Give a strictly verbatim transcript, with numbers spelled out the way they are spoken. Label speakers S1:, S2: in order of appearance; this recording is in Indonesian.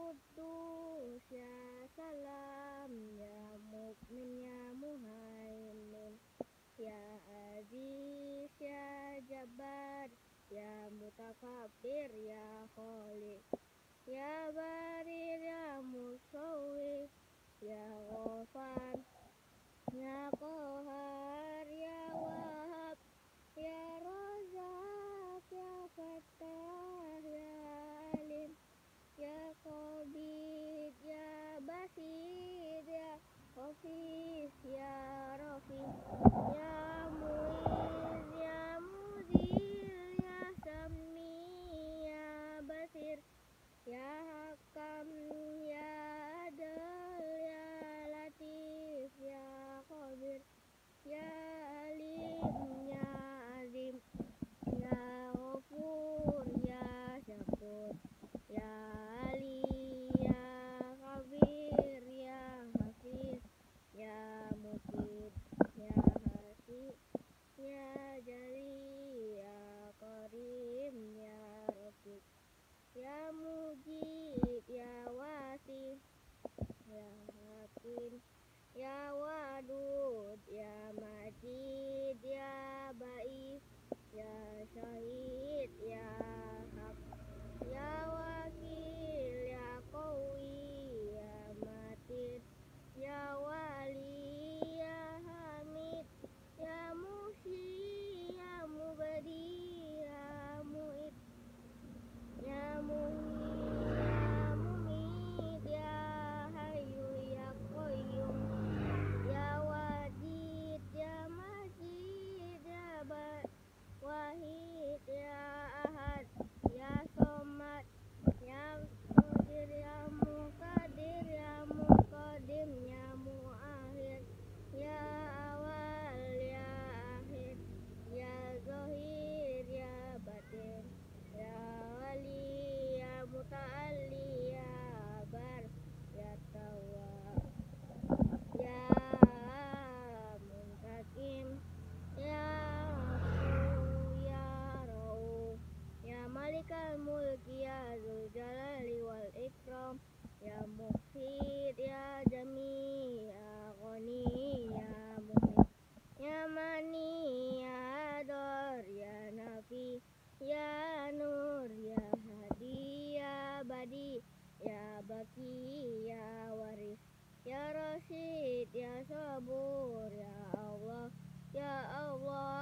S1: Kudus ya Salam, ya Mukmin ya Muhaimin, ya Aziz ya Jabbar, ya Mutakabbir ya Khaliq, ya Barir ya Musawwir, ya Ghafar ya Qahar, ya Wahhab ya Razak, ya Fattah ya Alim, ya Qabid ya Basid, ya Hafiz ya Rafi, ya Muiz ya Muzil, ya Sami ya Basir, ya Hakam ya Adil, ya Latif ya Khabir, ya Alim ya Azim, ya Ghafur ya Syakur, ya Ali ya Khabir, ya Hafiz ya Mukid, ya Hasib ya Jali, ya Karim ya Rafiq, ya Mujib ya Wasi, ya Hakim ya Wadud, ya Majid ya Ba'is, ya Syahid ya Haq, ya Wakil ya Qawi, ya Matin ya Wali, ya Hamid ya Muhyi, ya Mubadi ya Mu'id, ya Muhyi ya Mumit, ya Hayyu ya Qayyum, ya Wajid ya Majid, ya Ba- Wahid ya Ahad, ya Somad ya Qadir, ya Muqaddir ya Muqaddim, ya Muakhir ya Awal, ya Akhir, ya Zahir ya Batin, ya Wali ya Muta'alli, ya Bar ya Tawwab, ya Muntakim ya Afu ya Rauf, ya Malikal Mulki ya Dzul Jalali wal Ikram, ya Muhsid ya Jami, ya Ghani ya Muhit, ya Mani ya Dar, ya Nafi ya Nur, ya Hadi ya Badi, ya Baki ya Waris, ya Rasyid ya Sabur, ya Allah ya Allah